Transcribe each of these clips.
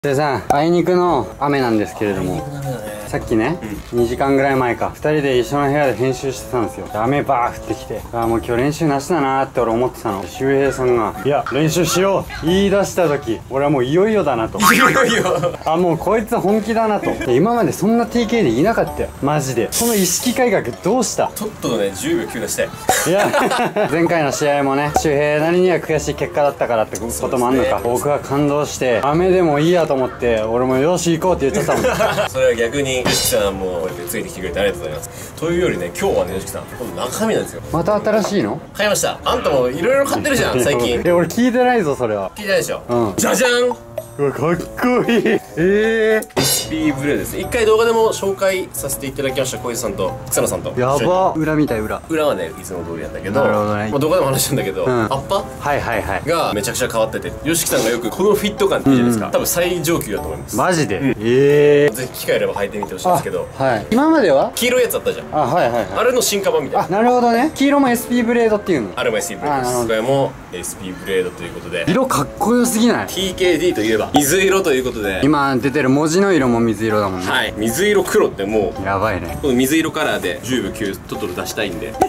でさ、あいにくの雨なんですけれども、さっきね、2時間ぐらい前か、2人で一緒の部屋で編集してたんですよ。で雨バー降ってきて、もう今日練習なしだなーって俺思ってたの。周平さんが、いや、練習しよう言い出した時、俺はもういよいよだなと。いよいよもうこいつ本気だなと。今までそんな TK でいなかったよ。マジで。この意識改革どうした？ ちょっとね、10秒9出したい。 いや、前回の試合もね、周平なりには悔しい結果だったからってこともあんのか。僕は感動して、雨でもいいやと思って、俺もよし行こうって言っちゃったもん。 それは逆に、よしきさんもこうやってついてきてくれてありがとうございます。というよりね、今日はね、よしきさん、この中身なんですよ。 また新しいの？ 買いました。あんたもいろいろ買ってるじゃん、最近。 俺聞いてないぞ、それは。 聞いてないでしょ。 うん。 じゃじゃん。 うわ、かっこいい。 SP ブレードですね。一回動画でも紹介させていただきました、小泉さんと草野さんと。 やば。裏みたい、裏。 裏はね、いつも通りなんだけど、 なるほどね。 まあ動画でも話したんだけど、アッパはいはいはい。 がめちゃくちゃ変わってて、よしきさんがよくこのフィット感って言うじゃないですか。多分最上級だと思います。 マジで？ぜひ機会あれば履いてみてほしいんですけど、 はい。今までは黄色いやつあったじゃん。 はいはいはい。 あれの進化版みたいな。 なるほどね。黄色も SP ブレードっていうの。 あれも SP ブレードです。これも SP ブレードということで、 色かっこよすぎない？ TKD といえば水色ということで、 今出てる文字の色も水色だもんね。 はい、水色黒ってもうやばいね。 この水色カラーで10秒9トトロ出したいんで。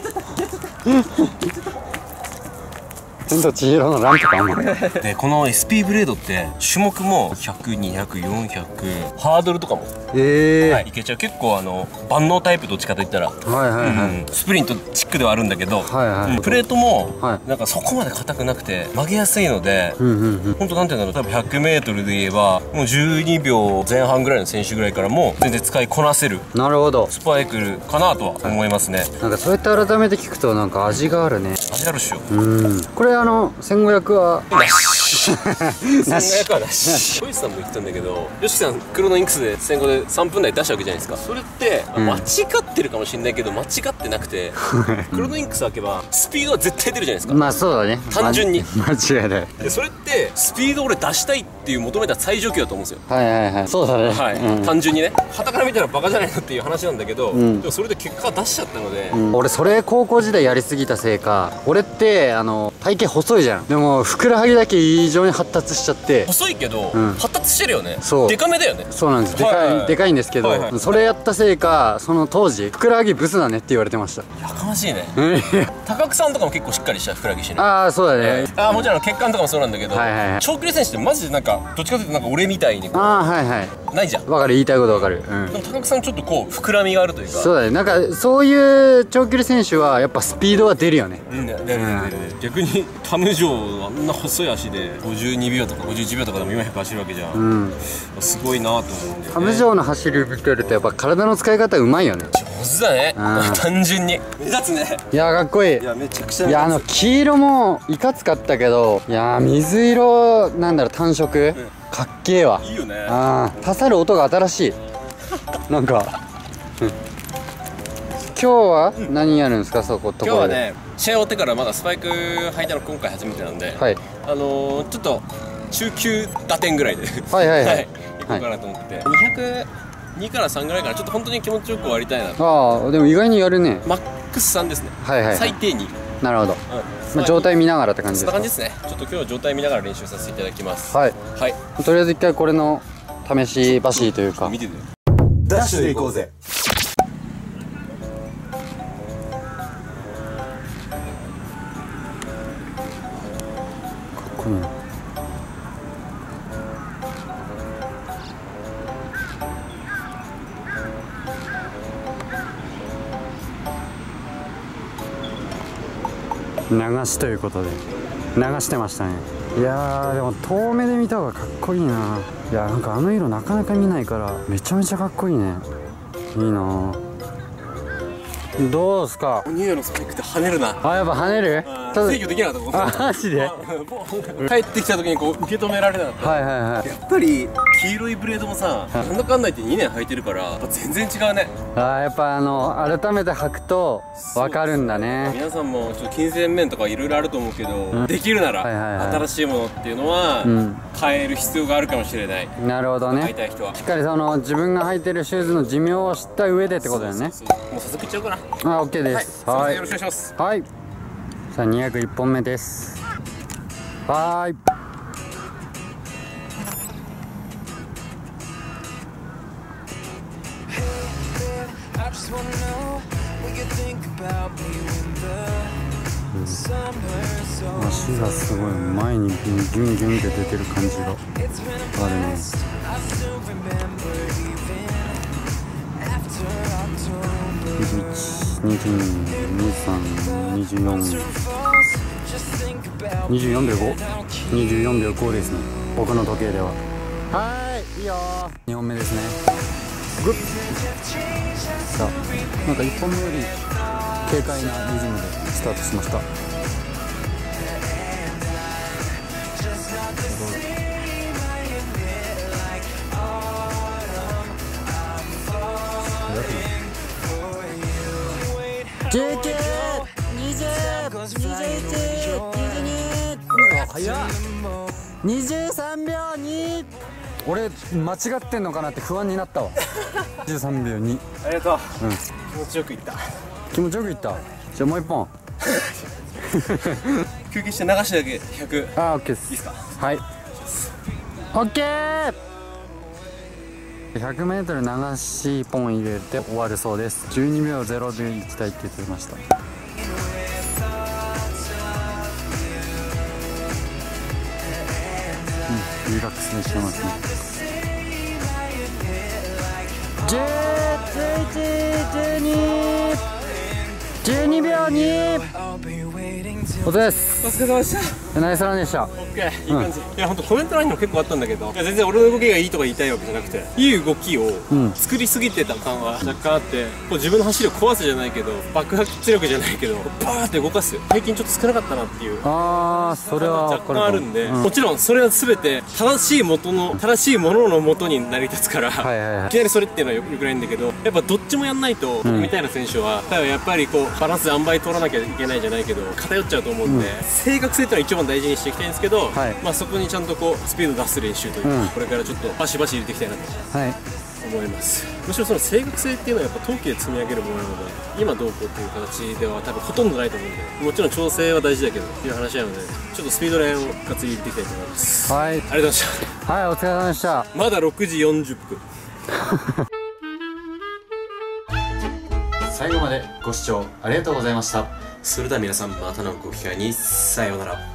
千と千尋のランプかあんの？ でこの SP ブレードって種目も100、200、400ハードルとかもいけちゃう。結構万能タイプ、どっちかといったらスプリントチックではあるんだけど、プレートもなんかそこまで硬くなくて曲げやすいので、ほんとなんていうんだろう、多分 100m で言えばもう12秒前半ぐらいの選手ぐらいからも全然使いこなせる、なるほど、スパイクかなとは思いますね。 なんかそうやって改めて聞くとなんか味があるね。 味あるっしょ。 これ1500はなし。1500はなし。小石さんも言ってたんだけど、よしきさんクロノインクスで1500で3分台出したわけじゃないですか。それって間違ってるかもしれないけど間違ってなくて、クロノインクス開けばスピードは絶対出るじゃないですか。 まあそうだね、 単純に間違いない。 でそれってスピード俺出したいっていう求めた最上級だと思うんですよ。 はいはいはい、そうだね。 はい、単純にね、傍から見たらバカじゃないのっていう話なんだけど、でもそれで結果出しちゃったので、 俺それ高校時代やりすぎたせいか、俺って体型細いじゃん。でもふくらはぎだけ異常に発達しちゃって。 細いけど発達してるよね。 そう、 デカめだよね。 そうなんです。でかいんですけど、それやったせいか、その当時ふくらはぎブスだねって言われてました。 やかましいね。高久さんとかも結構しっかりしたふくらはぎしてる。 ああそうだね。 もちろん血管とかもそうなんだけど、長距離選手ってマジでなんかどっちかというとなんか俺みたいにないじゃん。 わかる、言いたいことわかる。 でも高久さんちょっとこう膨らみがあるというか。 そうだね、なんかそういう長距離選手はやっぱスピードは出るよね。 逆にタムジョーあんな細い足で52秒とか51秒とかでも今100走るわけじゃん。すごいなと思うんで。 タムジョーの走り見てるとやっぱ体の使い方うまいよね。 上手だね、単純に目立つね。 いやかっこいい。 いやめちゃくちゃ。 いや黄色もいかつかったけど、いや水色なんだろう、単色かっけえわ。 いいよね。 刺さる音が新しい。なんか今日は何やるんですか、そこ。 今日はね、試合終わってからまだスパイク履いたの今回初めてなんで、ちょっと中級打点ぐらいで行こうかなと思って202から3ぐらいからちょっと本当に気持ちよく終わりたいな。 でも意外にやるね。 マックス3ですね。最低2。 なるほど。状態見ながらって感じですか。 そんな感じですね。ちょっと今日は状態見ながら練習させていただきます。 とりあえず一回これの試し走りというか見てて、 ダッシュで行こうぜ。 かっこいいな。流しということで流してましたね。いやーでも遠目で見た方がかっこいいな。いやなんか色なかなか見ないからめちゃめちゃかっこいいね。いいな。どうすか。 ニューヨーのスパイクって跳ねるな。 やっぱ跳ねる。 制御できなかった。 マジで。 帰ってきた時にこう受け止められなかった。やっぱり黄色いブレードもさ、なんだかんだ言って2年履いてるから全然違うね。 やっぱ改めて履くと分かるんだね。 皆さんもちょっと金銭面とかいろいろあると思うけど、できるなら新しいものっていうのは変える必要があるかもしれない。 なるほどね。 履いたい人はしっかり自分が履いてるシューズの寿命を知った上でってことだよね。 もう早速いっちゃおうかな。 OK です。 よろしくお願いします。 さあ201本目です。 足がすごい前にギュンギュンギュンって出てる感じがあるね。24秒5？24秒5ですね、僕の時計では。はい、いいよー。2本目ですね。グッ。さあ、なんか1本目より軽快なリズムでスタートしました。19、20、21、22。うわ、早っ。23秒2。俺間違ってんのかなって不安になったわ。13秒2。 ありがとう。気持ちよくいった。 気持ちよくいった。じゃあもう一本。 休憩して流しだけ100。 あ、オッケーです。 いいですか。 はい。オッケー。100m 流しポン入れて終わるそうです。12秒0で行きたいって言ってました。リラックスにしてますね。10、11、12、12秒2。お疲れです。 お疲れ様でした。 ナイスランでした。 オッケー、いい感じ。いや、本当コメント欄にも結構あったんだけど、いや全然俺の動きがいいとか言いたいわけじゃなくて、いい動きを作りすぎてた感は若干あって、こう自分の走りを壊すじゃないけど、爆発力じゃないけど、バーって動かす。最近ちょっと少なかったなっていう。 それは若干あるんで、もちろんそれは全て正しいものの元に成り立つから、いきなりそれっていうのはよくないんだけど、やっぱどっちもやんないと、みたいな選手は、やっぱりこうバランスで塩梅取らなきゃいけないじゃないけど、偏っちゃうと思うんで、正確性っていうのは一番大事にしていきたいんですけど、まあそこにちゃんとこうスピード出す練習というか、これからちょっとバシバシ入れていきたいなと思います。むしろその正確性っていうのはやっぱ冬季で積み上げるものなので、今どうこうっていう形では多分ほとんどないと思うんで、もちろん調整は大事だけどっていう話なので、ちょっとスピードラインをがっつり入れていきたいと思います。はい、ありがとうございました。はい、お疲れ様でした。まだ6時40分。最後までご視聴ありがとうございました。それでは皆さん、またのご機会にさようなら。